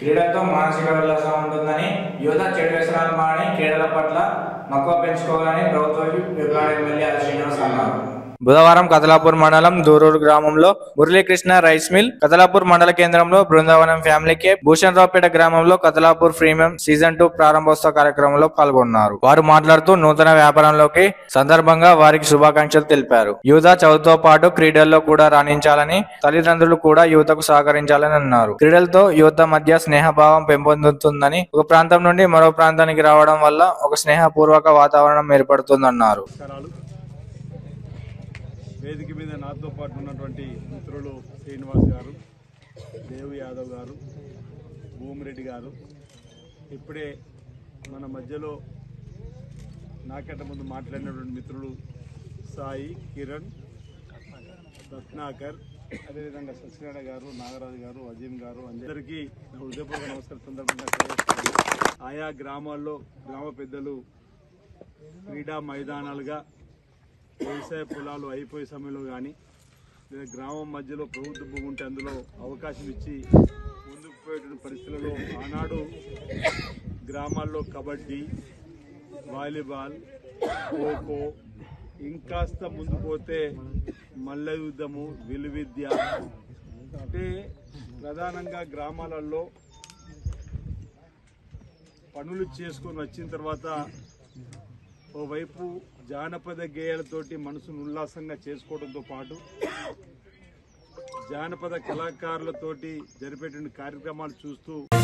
క్రీడలతో మానసిక ఉల్లాసం ఉంటుందని యువత చెడు వ్యసనాలు మాని క్రీడల పట్ల మక్కువ పెంచుకోవాలని ప్రభుత్వ ఎమ్మెల్యే శ్రీనివాస్ అన్నారు. బుధవారం కతలాపూర్ మండలం దూరూరు గ్రామంలో మురళీకృష్ణ రైస్ మిల్, కతలాపూర్ మండల కేంద్రంలో బృందావనం ఫ్యామిలీ కేప్, భూషణరావుపేట గ్రామంలో కతలాపూర్ ప్రీమియం సీజన్ 2 ప్రారంభోత్సవ కార్యక్రమంలో పాల్గొన్నారు. వారు మాట్లాడుతూ నూతన వ్యాపారంలోకి సందర్భంగా వారికి శుభాకాంక్షలు తెలిపారు. యువత చదువుతో పాటు క్రీడల్లో కూడా రాణించాలని, తల్లిదండ్రులు కూడా యువతకు సహకరించాలని అన్నారు. క్రీడలతో యువత మధ్య స్నేహభావం పెంపొందుతుందని, ఒక ప్రాంతం నుండి మరో ప్రాంతానికి రావడం వల్ల ఒక స్నేహపూర్వక వాతావరణం ఏర్పడుతుందన్నారు. వేదిక మీద నాతో పాటు ఉన్నటువంటి మిత్రులు శ్రీనివాస్ గారు, దేవ్ యాదవ్ గారు, భూమిరెడ్డి గారు, ఇప్పుడే మన మధ్యలో నాకంటే ముందు మాట్లాడినటువంటి మిత్రులు సాయి, కిరణ్, రత్నాకర్, అదేవిధంగా సత్యనారాయణ గారు, నాగరాజు గారు, అజీం గారు, అందరికీ హృదయపూర్వక నమస్కారం సందర్భంగా ఆయా గ్రామాల్లో గ్రామ పెద్దలు క్రీడా మైదానాలుగా వ్యవసాయ పొలాలు అయిపోయే సమయంలో కానీ లేదా గ్రామం మధ్యలో ప్రభుత్వ భూమి ఉంటే అందులో అవకాశం ఇచ్చి ముందుకు పోయేటువంటి పరిస్థితులలో ఆనాడు గ్రామాల్లో కబడ్డీ, వాలీబాల్, ఖోఖో, ఇంకాస్త ముందుకు పోతే మల్ల యుద్ధము, విలువిద్య, అంటే ప్రధానంగా గ్రామాలలో పనులు చేసుకొని వచ్చిన తర్వాత ఓవైపు జానపద గేయాలతోటి మనసును ఉల్లాసంగా చేసుకోవడంతో పాటు జానపద కళాకారులతోటి జరిపేటువంటి కార్యక్రమాలు చూస్తూ